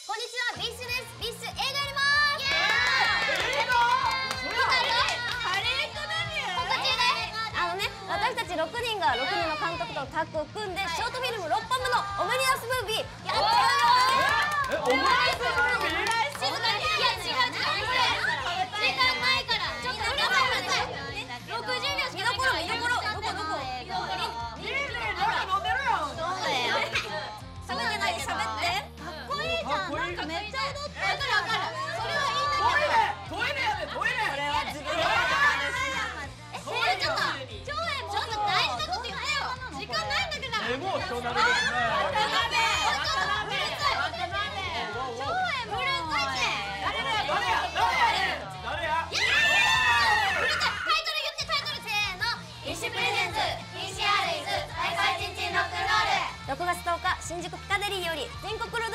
こんにちは、ビッシュです。ビッシュ映画やります。 映画？ カレーと何？私たち6人が6人の監督とタッグを組んでショートフィルム6本分のオムニバスムービーやってるよ。 オムニバスムービー？ 静かに。いや違う。時間ないから。ちょっと皆さん60秒しか見どころどこ飲んでるやん。 喋ってないで喋って。かっこいいじゃん。なんかめっちゃ踊ってる。わかる。それはいいんだけど。 トイレやで、トイレ。 これは自分で。ちょっと大事なこと言ってよ。時間ないんだけど。 もう人鍋ですね。6月10日新宿ピカデリーより全国ロ